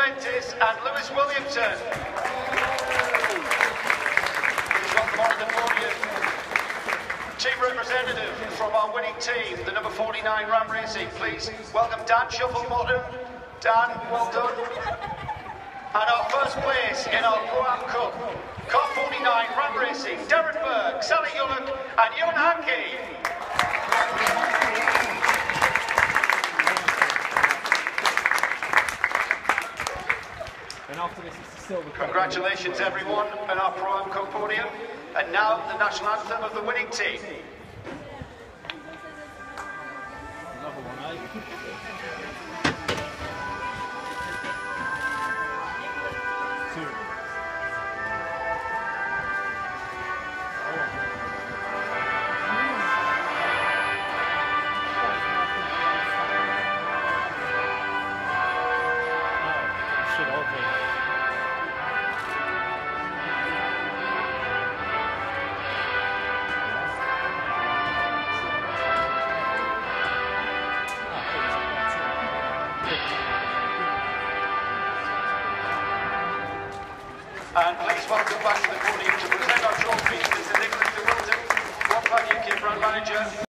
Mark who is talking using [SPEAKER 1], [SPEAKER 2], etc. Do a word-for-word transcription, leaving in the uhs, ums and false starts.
[SPEAKER 1] Ventis and Lewis Williamson. Please welcome on the podium. Team representative from our winning team, the number forty-nine Ram Racing. Please welcome Dan Shufflebottom. Dan, well done. And our first place in our Pro-Am Cup, Car forty-nine Ram Racing, Darren Berg, Sally Yullock and Ewan Hankey.
[SPEAKER 2] And after this, it's the silver.
[SPEAKER 1] Congratulations everyone on our Pro-Am Cup podium. And now the national anthem of the winning team.
[SPEAKER 2] Another one, eh?
[SPEAKER 1] And please welcome back to the podium to present our trophy, Mister Nicholas de Wilton, One Pack U K brand manager.